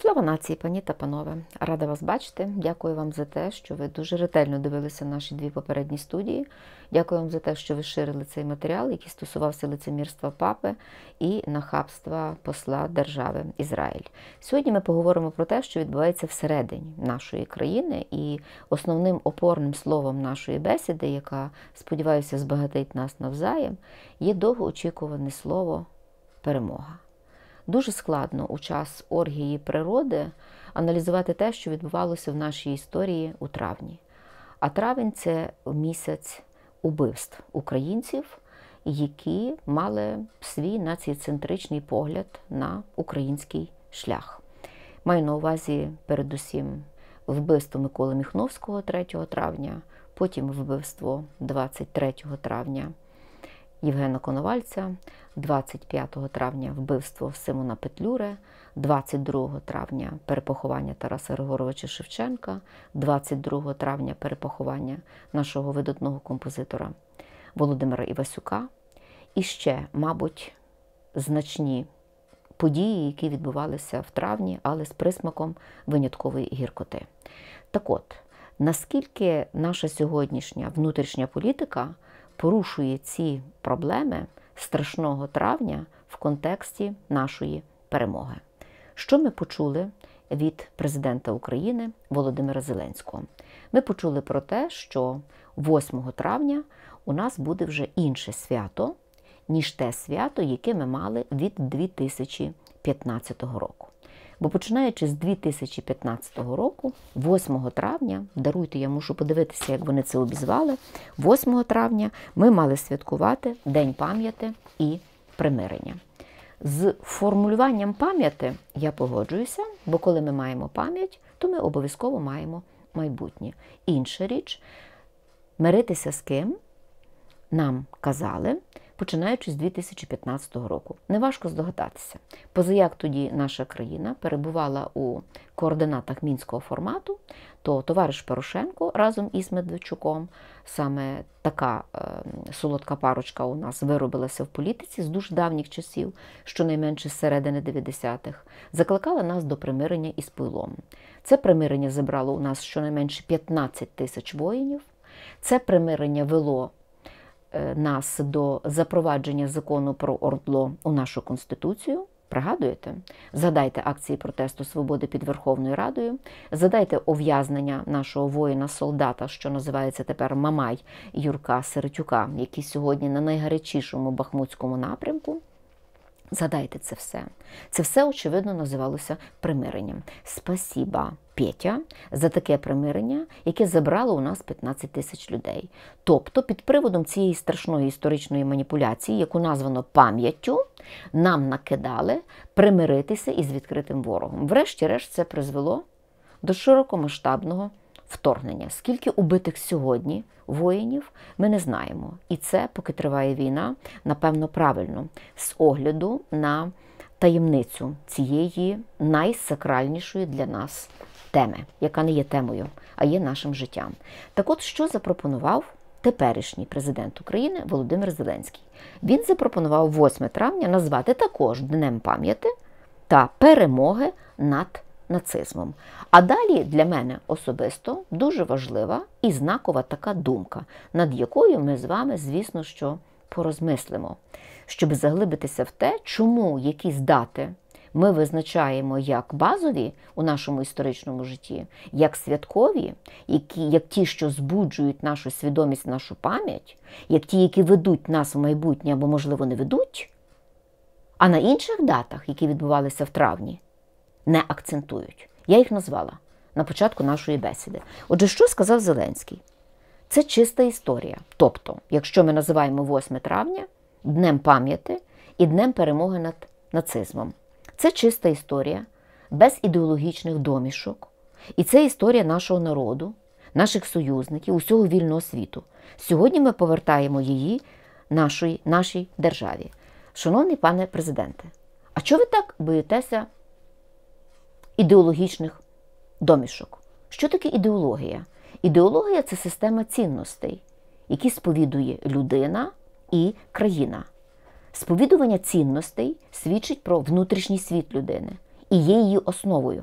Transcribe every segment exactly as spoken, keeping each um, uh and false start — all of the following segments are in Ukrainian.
Слава нації, пані та панове! Рада вас бачити. Дякую вам за те, що ви дуже ретельно дивилися наші дві попередні студії. Дякую вам за те, що ви ширили цей матеріал, який стосувався лицемірства папи і нахабства посла держави Ізраїль. Сьогодні ми поговоримо про те, що відбувається всередині нашої країни, і основним опорним словом нашої бесіди, яка, сподіваюся, збагатить нас навзаєм, є довгоочікуване слово «перемога». Дуже складно у час оргії природи аналізувати те, що відбувалося в нашій історії у травні. А травень – це місяць убивств українців, які мали свій націоцентричний погляд на український шлях. Маю на увазі передусім вбивство Миколи Міхновського третього травня, потім вбивство двадцять третього травня Євгена Коновальця, двадцять п'ятого травня вбивство Симона Петлюри, двадцять другого травня перепоховання Тараса Григоровича Шевченка, двадцять другого травня перепоховання нашого видатного композитора Володимира Івасюка і ще, мабуть, значні події, які відбувалися в травні, але з присмаком виняткової гіркоти. Так от, наскільки наша сьогоднішня внутрішня політика порушує ці проблеми страшного травня в контексті нашої перемоги. Що ми почули від президента України Володимира Зеленського? Ми почули про те, що восьмого травня у нас буде вже інше свято, ніж те свято, яке ми мали від дві тисячі п'ятнадцятого року. Бо починаючи з дві тисячі п'ятнадцятого року, восьмого травня, даруйте, я мушу подивитися, як вони це обізвали, восьмого травня ми мали святкувати День пам'яті і примирення. З формулюванням пам'яті я погоджуюся, бо коли ми маємо пам'ять, то ми обов'язково маємо майбутнє. Інша річ, миритися з ким нам казали, починаючи з дві тисячі п'ятнадцятого року. Неважко здогадатися. Позаяк тоді наша країна перебувала у координатах мінського формату, то товариш Порошенко разом із Медведчуком, саме така е, солодка парочка у нас виробилася в політиці з дуже давніх часів, щонайменше з середини дев'ятдесятих, закликала нас до примирення із Пуйлом. Це примирення забрало у нас щонайменше п'ятнадцять тисяч воїнів. Це примирення вело нас до запровадження закону про ОРДЛО у нашу Конституцію. Пригадуєте? Згадайте акції протесту свободи під Верховною Радою, згадайте ув'язнення нашого воїна-солдата, що називається тепер Мамай Юрка Сиротюка, який сьогодні на найгарячішому бахмутському напрямку. Згадайте це все. Це все, очевидно, називалося примиренням. Спасіба, Петя, за таке примирення, яке забрало у нас п'ятнадцять тисяч людей. Тобто, під приводом цієї страшної історичної маніпуляції, яку названо пам'яттю, нам накидали примиритися із відкритим ворогом. Врешті-решт це призвело до широкомасштабного вторгнення. Скільки убитих сьогодні воїнів, ми не знаємо. І це, поки триває війна, напевно, правильно, з огляду на таємницю цієї найсакральнішої для нас теми, яка не є темою, а є нашим життям. Так от, що запропонував теперішній президент України Володимир Зеленський? Він запропонував восьме травня назвати також Днем пам'яті та перемоги над нацизмом. А далі для мене особисто дуже важлива і знакова така думка, над якою ми з вами, звісно, що порозмислимо, щоб заглибитися в те, чому якісь дати ми визначаємо як базові у нашому історичному житті, як святкові, які, як ті, що збуджують нашу свідомість, нашу пам'ять, як ті, які ведуть нас в майбутнє або, можливо, не ведуть, а на інших датах, які відбувалися в травні, не акцентують. Я їх назвала на початку нашої бесіди. Отже, що сказав Зеленський? Це чиста історія. Тобто, якщо ми називаємо восьме травня Днем пам'яті і Днем перемоги над нацизмом, це чиста історія, без ідеологічних домішок. І це історія нашого народу, наших союзників, усього вільного світу. Сьогодні ми повертаємо її нашій, нашій державі. Шановний пане президенте, а чого ви так боїтеся ідеологічних домішок? Що таке ідеологія? Ідеологія – це система цінностей, які сповідує людина і країна. Сповідування цінностей свідчить про внутрішній світ людини і є її основою.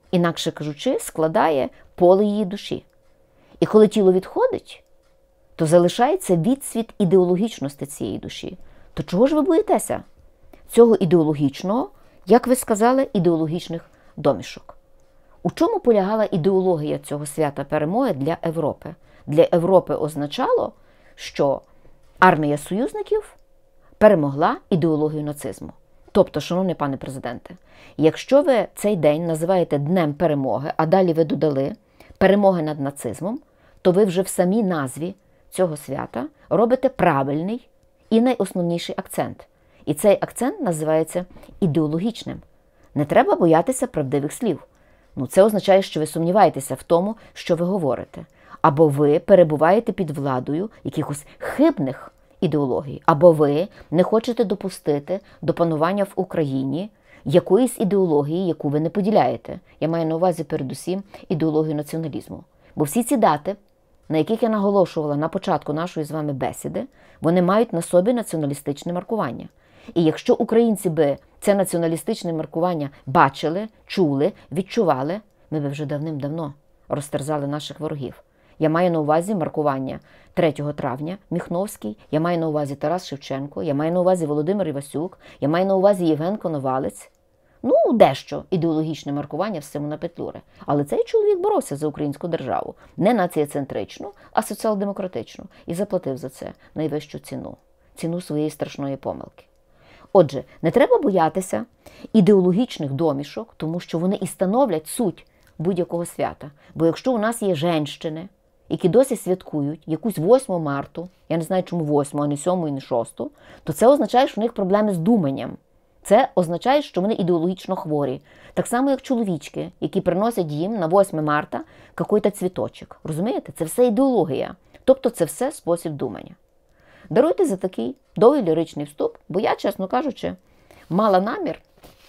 інакше кажучи, складає поле її душі. І коли тіло відходить, то залишається відсвіт ідеологічності цієї душі. То чого ж ви боїтеся цього ідеологічного, як ви сказали, ідеологічних домішок? У чому полягала ідеологія цього свята перемоги для Європи? Для Європи означало, що армія союзників перемогла ідеологію нацизму. Тобто, шановний пане президенте, якщо ви цей день називаєте Днем перемоги, а далі ви додали перемоги над нацизмом, то ви вже в самій назві цього свята робите правильний і найосновніший акцент. І цей акцент називається ідеологічним. Не треба боятися правдивих слів. Ну, це означає, що ви сумніваєтеся в тому, що ви говорите. Або ви перебуваєте під владою якихось хибних ідеологій, або ви не хочете допустити до панування в Україні якоїсь ідеології, яку ви не поділяєте. Я маю на увазі передусім ідеологію націоналізму. Бо всі ці дати, на яких я наголошувала на початку нашої з вами бесіди, вони мають на собі націоналістичне маркування. І якщо українці би це націоналістичне маркування бачили, чули, відчували, ми би вже давним-давно розтерзали наших ворогів. Я маю на увазі маркування третього травня, Міхновський, я маю на увазі Тарас Шевченко, я маю на увазі Володимир Івасюк, я маю на увазі Євген Коновалець. Ну, дещо ідеологічне маркування в Симона Петлюри. Але цей чоловік боровся за українську державу. Не націєцентричну, а соціал-демократичну. І заплатив за це найвищу ціну. Ціну своєї страшної помилки. Отже, не треба боятися ідеологічних домішок, тому що вони і становлять суть будь-якого свята. Бо якщо у нас є женщини, які досі святкують якусь восьмого марта, я не знаю, чому восьмого, а не сьомого і не шостого, то це означає, що у них проблеми з думанням. Це означає, що вони ідеологічно хворі. Так само, як чоловічки, які приносять їм на восьме марта якийсь цвіточок. Розумієте? Це все ідеологія. Тобто це все спосіб думання. Даруйте за такий довгий ліричний вступ, бо я, чесно кажучи, мала намір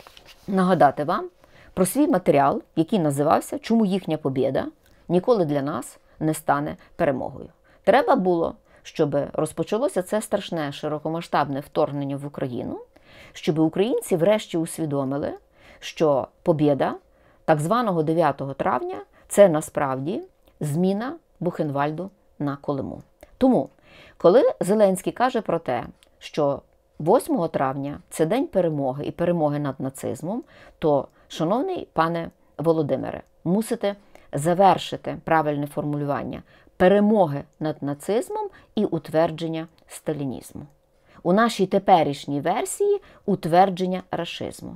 нагадати вам про свій матеріал, який називався «Чому їхня побєда ніколи для нас не стане перемогою». Треба було, щоб розпочалося це страшне широкомасштабне вторгнення в Україну, щоб українці врешті усвідомили, що побєда так званого дев'ятого травня – це насправді зміна Бухенвальду на Колиму. Тому, коли Зеленський каже про те, що восьмого травня – це день перемоги і перемоги над нацизмом, то, шановний пане Володимире, мусите завершити правильне формулювання перемоги над нацизмом і утвердження сталінізму. У нашій теперішній версії утвердження рашизму.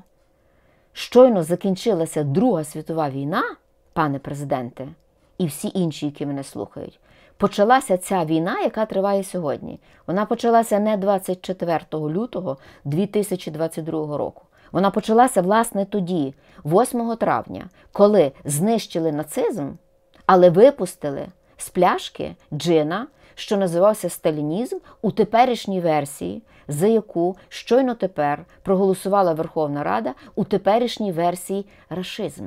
Щойно закінчилася Друга світова війна, пане президенте, і всі інші, які мене слухають, почалася ця війна, яка триває сьогодні. Вона почалася не двадцять четвертого лютого дві тисячі двадцять другого року. Вона почалася, власне, тоді, восьмого травня, коли знищили нацизм, але випустили з пляшки джина, що називався сталінізм, у теперішній версії, за яку щойно тепер проголосувала Верховна Рада, у теперішній версії рашизм.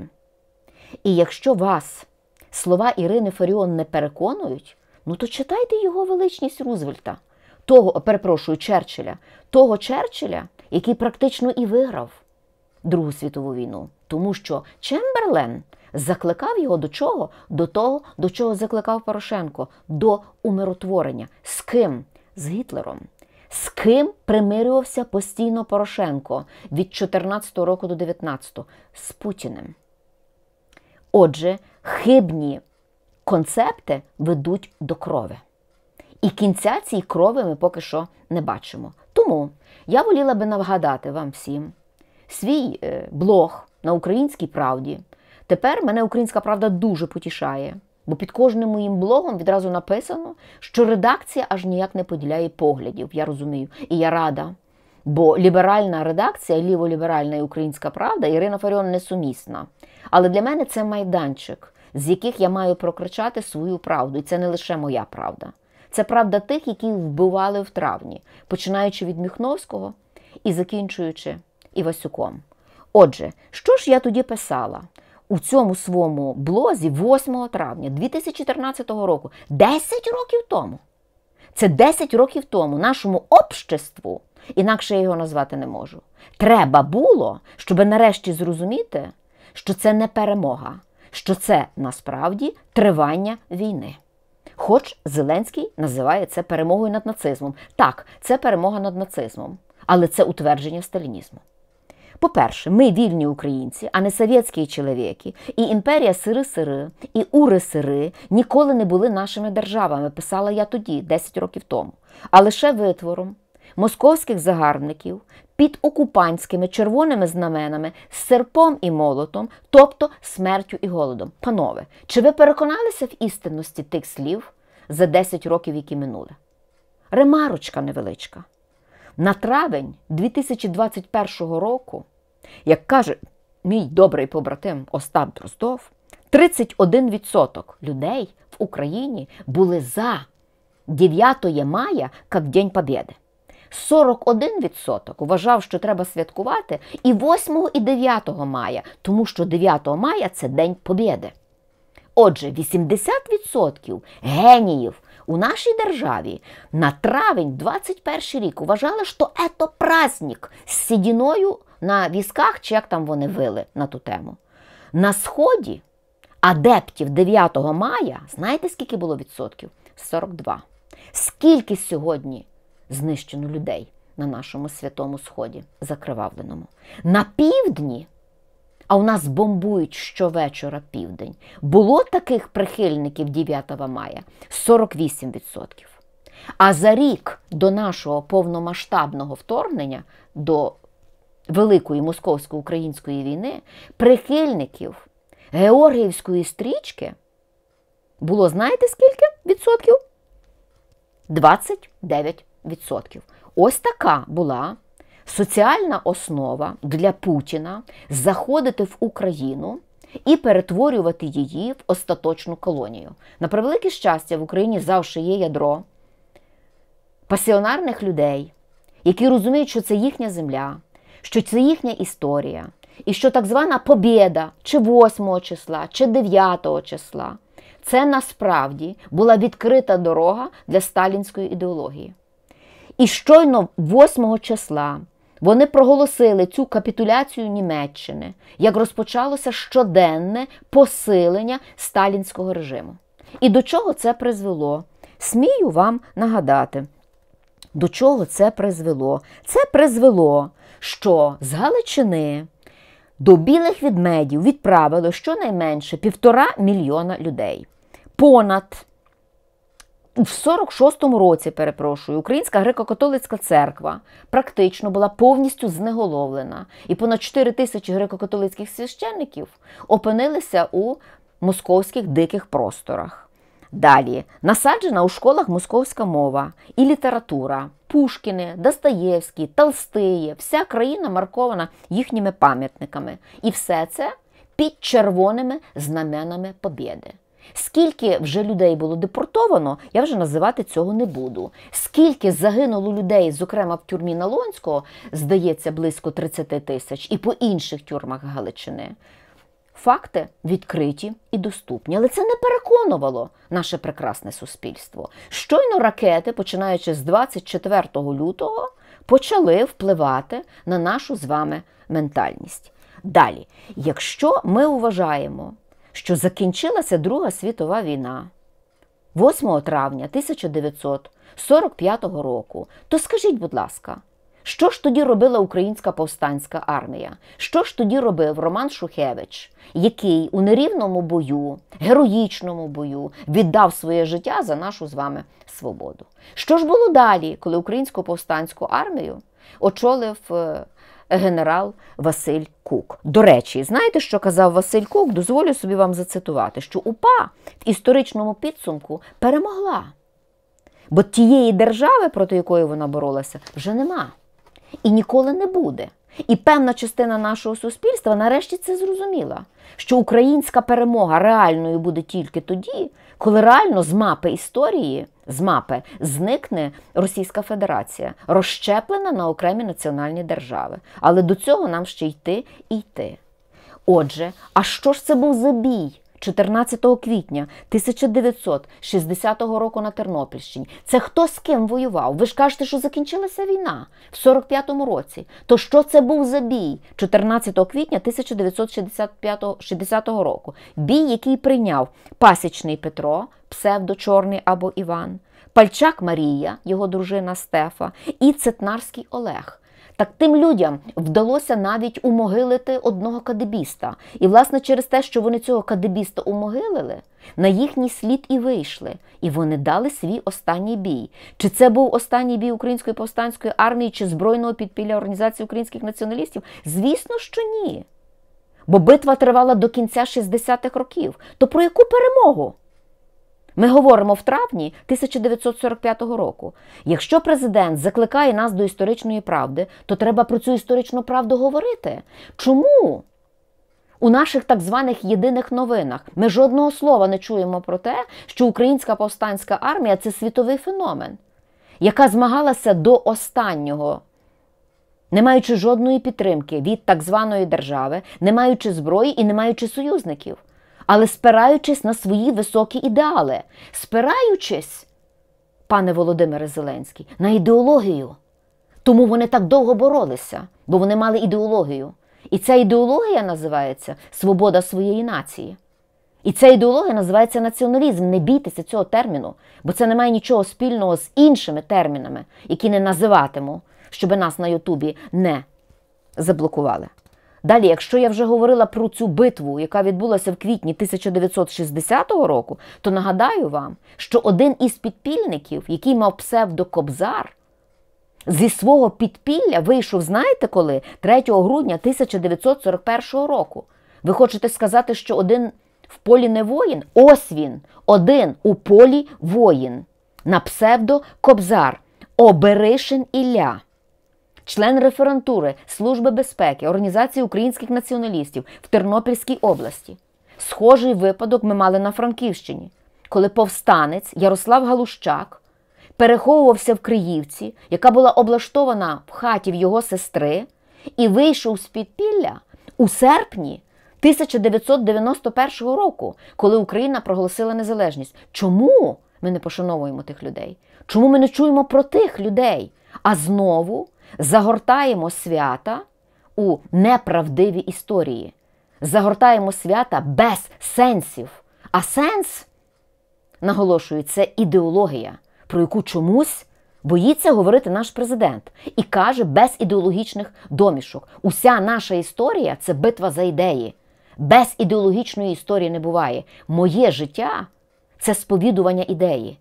І якщо вас слова Ірини Фаріон не переконують, ну то читайте його величність Рузвельта, того, перепрошую, Черчилля, того Черчилля, який практично і виграв Другу світову війну. Тому що Чемберлен закликав його до чого? До того, до чого закликав Порошенко. До умиротворення. З ким? З Гітлером. З ким примирювався постійно Порошенко від чотирнадцятого року до дев'ятнадцятого? З Путіним. Отже, хибні концепти ведуть до крови. І кінця цієї крови ми поки що не бачимо. Тому я воліла би нагадати вам всім свій е, блог на «Українській правді». Тепер мене «Українська правда» дуже потішає, бо під кожним моїм блогом відразу написано, що редакція аж ніяк не поділяє поглядів, я розумію, і я рада. Бо ліберальна редакція, ліволіберальна і «Українська правда» Ірина Фаріон несумісна. Але для мене це майданчик, з яких я маю прокричати свою правду. І це не лише моя правда. Це правда тих, які вбивали в травні, починаючи від Міхновського і закінчуючи Івасюком. Отже, що ж я тоді писала у цьому своєму блозі восьмого травня дві тисячі чотирнадцятого року? десять років тому. Це десять років тому нашому обществу, інакше я його назвати не можу, треба було, щоб нарешті зрозуміти, що це не перемога, що це насправді тривання війни. Хоч Зеленський називає це перемогою над нацизмом. Так, це перемога над нацизмом, але це утвердження сталінізму. По-перше, ми вільні українці, а не совєтські чоловіки, і імперія сири-сири, і ури-сири ніколи не були нашими державами, писала я тоді, десять років тому, а лише витвором московських загарбників під окупантськими червоними знаменами з серпом і молотом, тобто смертю і голодом. Панове, чи ви переконалися в істинності тих слів за десять років, які минули? Ремарочка невеличка. На травень дві тисячі двадцять першого року, як каже мій добрий побратим Остап Дроздов, тридцять один відсоток людей в Україні були за дев'ятого мая як День Побєди. сорок один відсоток вважав, що треба святкувати і восьмого і дев'ятого мая, тому що дев'ятого мая – це День Побєди. Отже, вісімдесят відсотків геніїв у нашій державі на травень двадцять перший рік вважали, що це праздник з сідіною на візках, чи як там вони вили на ту тему. На Сході адептів дев'ятого мая, знаєте, скільки було відсотків? сорок два. Скільки сьогодні знищено людей на нашому святому Сході, закривавленому? На півдні, а у нас бомбують щовечора південь, було таких прихильників дев'ятого мая сорок вісім відсотків. А за рік до нашого повномасштабного вторгнення, до Великої московсько-української війни, прихильників Георгіївської стрічки було, знаєте скільки відсотків? двадцять дев'ять відсотків. Ось така була соціальна основа для Путіна заходити в Україну і перетворювати її в остаточну колонію. На превелике щастя, в Україні завжди є ядро пасіонарних людей, які розуміють, що це їхня земля, що це їхня історія, і що так звана побєда, чи восьмого числа, чи дев'ятого числа, це насправді була відкрита дорога для сталінської ідеології. І щойно восьмого числа вони проголосили цю капітуляцію Німеччини, як розпочалося щоденне посилення сталінського режиму. І до чого це призвело? Смію вам нагадати, до чого це призвело. Це призвело, що з Галичини до Білих Ведмедів відправили щонайменше півтора мільйона людей. Понад в сорок шостому році, перепрошую, Українська греко-католицька церква практично була повністю знеголовлена. І понад чотири тисячі греко-католицьких священників опинилися у московських диких просторах. Далі, насаджена у школах московська мова і література. Пушкіни, Достоєвський, Толстиє, вся країна маркована їхніми пам'ятниками. І все це під червоними знаменами побєди. Скільки вже людей було депортовано, я вже називати цього не буду. Скільки загинуло людей, зокрема в тюрмі Налонського, здається, близько тридцять тисяч, і по інших тюрмах Галичини. Факти відкриті і доступні. Але це не переконувало наше прекрасне суспільство. Щойно ракети, починаючи з двадцять четвертого лютого, почали впливати на нашу з вами ментальність. Далі, якщо ми вважаємо, що закінчилася Друга світова війна восьмого травня тисяча дев'ятсот сорок п'ятого року, то скажіть, будь ласка, що ж тоді робила Українська повстанська армія? Що ж тоді робив Роман Шухевич, який у нерівному бою, героїчному бою віддав своє життя за нашу з вами свободу? Що ж було далі, коли Українську повстанську армію очолив генерал Василь Кук? До речі, знаєте, що казав Василь Кук? Дозволю собі вам зацитувати, що УПА в історичному підсумку перемогла. Бо тієї держави, проти якої вона боролася, вже нема. І ніколи не буде. І певна частина нашого суспільства нарешті це зрозуміла, що українська перемога реальною буде тільки тоді, коли реально з мапи історії, з мапи зникне Російська Федерація, розщеплена на окремі національні держави. Але до цього нам ще йти і йти. Отже, а що ж це був за бій чотирнадцятого квітня тисяча дев'ятсот шістдесятого року на Тернопільщині. Це хто з ким воював? Ви ж кажете, що закінчилася війна в сорок п'ятому році. То що це був за бій? чотирнадцятого квітня тисяча дев'ятсот шістдесятого року. Бій, який прийняв Пасічний Петро, псевдо Чорний або Іван, Пальчак Марія, його дружина Стефа, і Цетнарський Олег. Так тим людям вдалося навіть умогилити одного кадебіста. І, власне, через те, що вони цього кадебіста умогилили, на їхній слід і вийшли. І вони дали свій останній бій. Чи це був останній бій Української повстанської армії, чи збройного підпілля Організації українських націоналістів? Звісно, що ні. Бо битва тривала до кінця шістдесятих років. То про яку перемогу? Ми говоримо в травні тисяча дев'ятсот сорок п'ятого року. Якщо президент закликає нас до історичної правди, то треба про цю історичну правду говорити. Чому у наших так званих єдиних новинах ми жодного слова не чуємо про те, що Українська повстанська армія – це світовий феномен, яка змагалася до останнього, не маючи жодної підтримки від так званої держави, не маючи зброї і не маючи союзників, але спираючись на свої високі ідеали, спираючись, пане Володимире Зеленський, на ідеологію. Тому вони так довго боролися, бо вони мали ідеологію. І ця ідеологія називається «свобода своєї нації». І ця ідеологія називається націоналізм. Не бійтеся цього терміну, бо це не має нічого спільного з іншими термінами, які не називатиму, щоб нас на Ютубі не заблокували. Далі, якщо я вже говорила про цю битву, яка відбулася в квітні тисяча дев'ятсот шістдесятого року, то нагадаю вам, що один із підпільників, який мав псевдо Кобзар, зі свого підпілля вийшов, знаєте коли? третього грудня тисяча дев'ятсот сорок першого року. Ви хочете сказати, що один в полі не воїн? Ось він, один у полі воїн, на псевдо Кобзар, Оберишин Ілля. Член референтури Служби безпеки Організації українських націоналістів в Тернопільській області. Схожий випадок ми мали на Франківщині, коли повстанець Ярослав Галущак переховувався в Криївці, яка була облаштована в хаті в його сестри, і вийшов з підпілля у серпні тисяча дев'ятсот дев'яносто першого року, коли Україна проголосила незалежність. Чому ми не пошановуємо тих людей? Чому ми не чуємо про тих людей? А знову загортаємо свята у неправдиві історії. Загортаємо свята без сенсів. А сенс, наголошую, це ідеологія, про яку чомусь боїться говорити наш президент. І каже без ідеологічних домішок. Уся наша історія – це битва за ідеї. Без ідеологічної історії не буває. Моє життя – це сповідування ідеї.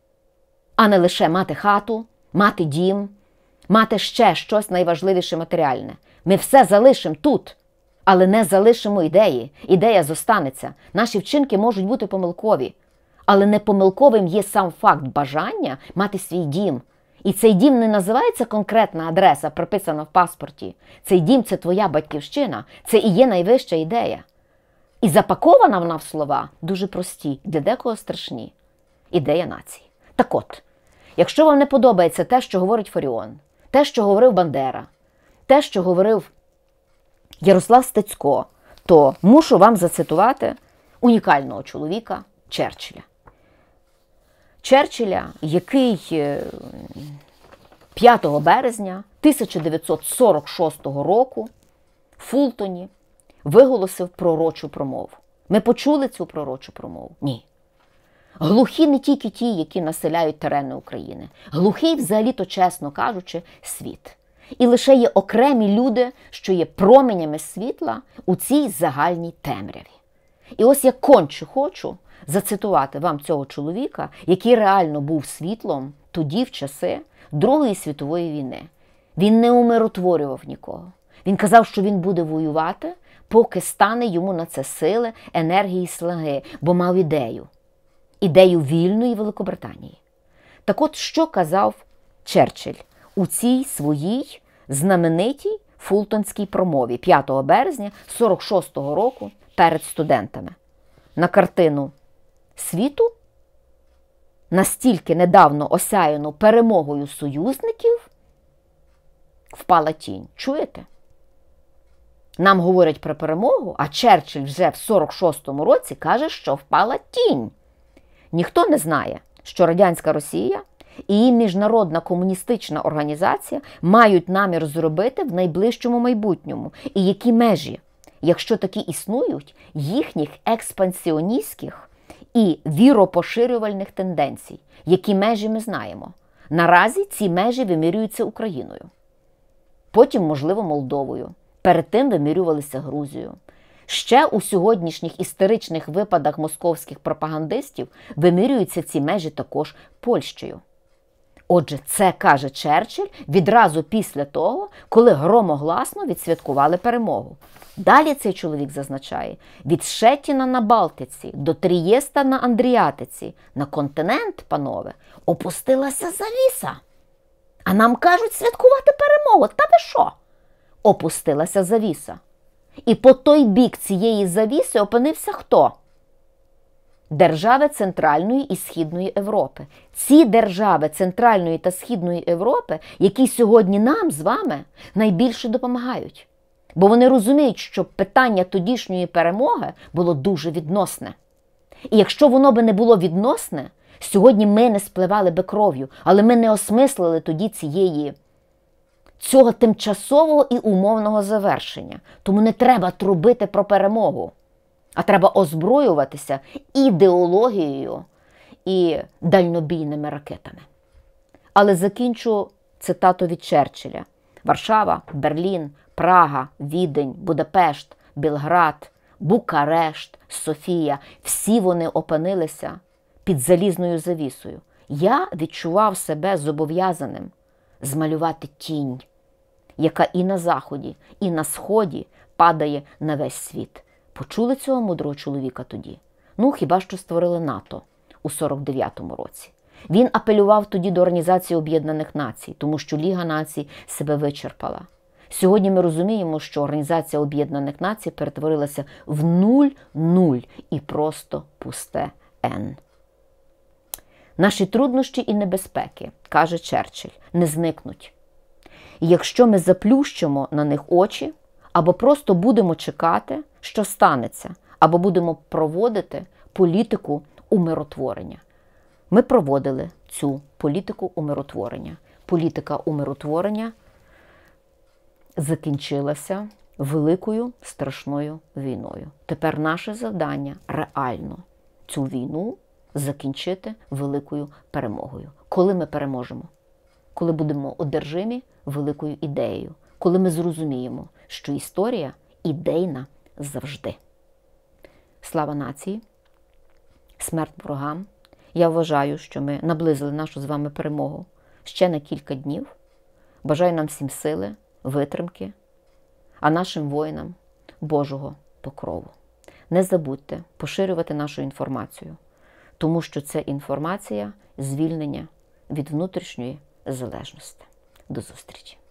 А не лише мати хату, мати дім, мати ще щось найважливіше матеріальне. Ми все залишимо тут, але не залишимо ідеї. Ідея зостанеться. Наші вчинки можуть бути помилкові, але не помилковим є сам факт бажання мати свій дім. І цей дім не називається конкретна адреса, приписана в паспорті. Цей дім – це твоя батьківщина, це і є найвища ідея. І запакована вона в слова дуже прості, для декого страшні. Ідея нації. Так от, якщо вам не подобається те, що говорить Фаріон, те, що говорив Бандера, те, що говорив Ярослав Стецько, то мушу вам зацитувати унікального чоловіка Черчилля. Черчилля, який п'ятого березня тисяча дев'ятсот сорок шостого року в Фултоні виголосив пророчу промову. Ми почули цю пророчу промову? Ні. Глухі не тільки ті, які населяють терени України. Глухий, взагалі-то, чесно кажучи, світ. І лише є окремі люди, що є променями світла у цій загальній темряві. І ось я конче хочу зацитувати вам цього чоловіка, який реально був світлом тоді, в часи Другої світової війни. Він не умиротворював нікого. Він казав, що він буде воювати, поки стане йому на це сили, енергії і слаги, бо мав ідею. Ідею вільної Великобританії. Так от, що казав Черчилль у цій своїй знаменитій фултонській промові п'ятого березня сорок шостого року перед студентами? На картину світу, настільки недавно осяяну перемогою союзників, впала тінь. Чуєте? Нам говорять про перемогу, а Черчилль вже в сорок шостому році каже, що впала тінь. Ніхто не знає, що радянська Росія і її міжнародна комуністична організація мають намір зробити в найближчому майбутньому. І які межі, якщо такі існують, їхніх експансіоністських і віропоширювальних тенденцій. Які межі ми знаємо. Наразі ці межі вимірюються Україною. Потім, можливо, Молдовою. Перед тим вимірювалися Грузією. Ще у сьогоднішніх історичних випадах московських пропагандистів вимірюються ці межі також Польщею. Отже, це каже Черчилль відразу після того, коли громогласно відсвяткували перемогу. Далі цей чоловік зазначає, від Шеттіна на Балтиці до Трієста на Андріатиці, на континент, панове, опустилася завіса. А нам кажуть святкувати перемогу. Та ви що? Опустилася завіса. І по той бік цієї завіси опинився хто? Держави Центральної і Східної Європи. Ці держави Центральної та Східної Європи, які сьогодні нам з вами найбільше допомагають. Бо вони розуміють, що питання тодішньої перемоги було дуже відносне. І якщо воно би не було відносне, сьогодні ми не спливали би кров'ю, але ми не осмислили тоді цієї, цього тимчасового і умовного завершення. Тому не треба трубити про перемогу, а треба озброюватися ідеологією і дальнобійними ракетами. Але закінчу цитату від Черчилля. Варшава, Берлін, Прага, Відень, Будапешт, Білград, Букарешт, Софія – всі вони опинилися під залізною завісою. Я відчував себе зобов'язаним змалювати тінь, яка і на Заході, і на Сході падає на весь світ. Почули цього мудрого чоловіка тоді? Ну, хіба що створили НАТО у сорок дев'ятому році. Він апелював тоді до Організації Об'єднаних Націй, тому що Ліга Націй себе вичерпала. Сьогодні ми розуміємо, що Організація Об'єднаних Націй перетворилася в нуль-нуль і просто пусте Н. Наші труднощі і небезпеки, каже Черчилль, не зникнуть. І якщо ми заплющимо на них очі, або просто будемо чекати, що станеться, або будемо проводити політику умиротворення. Ми проводили цю політику умиротворення. Політика умиротворення закінчилася великою страшною війною. Тепер наше завдання реально цю війну закінчити великою перемогою. Коли ми переможемо? Коли будемо одержимі великою ідеєю. Коли ми зрозуміємо, що історія ідейна завжди. Слава нації! Смерть ворогам! Я вважаю, що ми наблизили нашу з вами перемогу ще на кілька днів. Бажаю нам всім сили, витримки, а нашим воїнам Божого покрову. Не забудьте поширювати нашу інформацію, тому що це інформація звільнення від внутрішньої залежності. До зустрічі!